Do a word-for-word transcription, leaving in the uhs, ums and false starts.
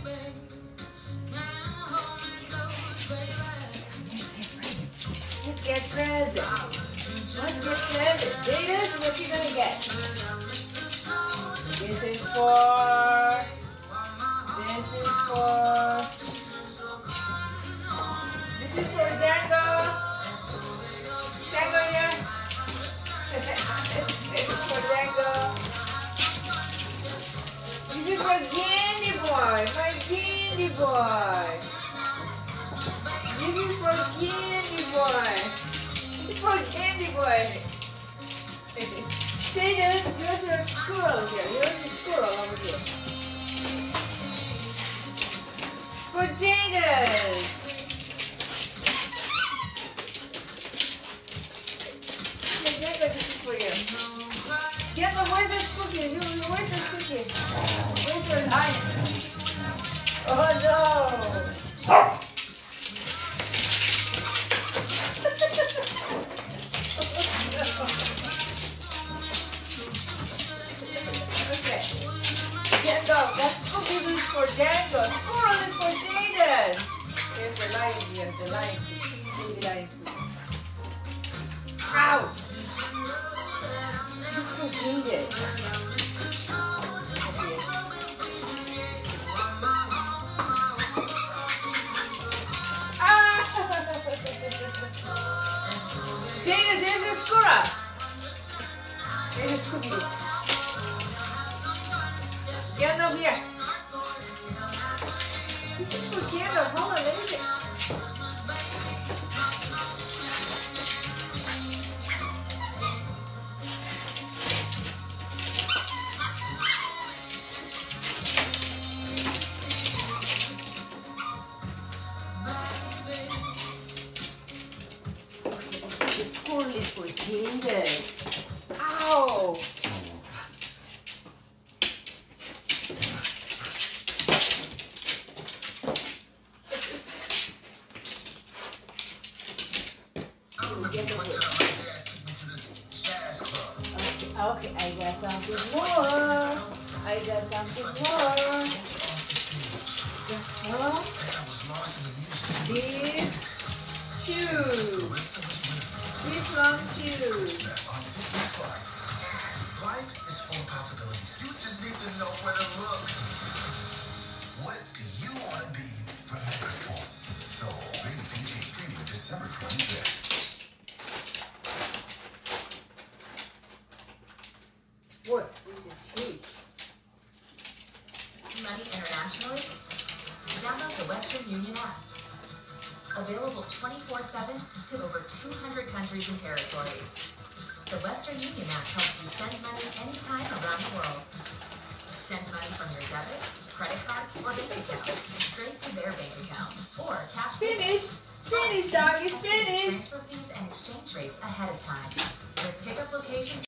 Let's get present. Let's get present. This is what you're gonna get. This is for. This is for. This is for Django. Django here. This is for Django. This is for Candy Boy. My Candy Boy. This is for Candy Boy. It's for Candy Boy. Jadis, here's your squirrel here. Here's your squirrel over here. For Jadis. This is for you. Get the where's your cookie? You, where's your cookie? Where's your knife? Oh no! Okay. Django, that's cookie is for Django. Squirrel is for Jaden. Here's the lion here, the lion. Baby lion. Ow! This for Jaden. Ah! Jaden, here's your squirrel. Here's your Scooby. Get over here. This is for Gandalf. Hold on, let me get. The squirrel is for Jaden. Ow! Okay, I got something more. I got something more. Huh? These shoes. These long shoes. Life is full of possibilities. You just need to know where to look. What do you want to be remembered for? So, Baby Peachy streaming December twenty-fifth. What? This is huge. Money internationally? Download the Western Union app. Available twenty-four seven to over two hundred countries and territories. The Western Union app helps you send money anytime around the world. Send money from your debit, credit card, or bank account straight to their bank account or cash payment. Finish. Finish, doggy. Estimate Finish. transfer fees and exchange rates ahead of time. With pickup locations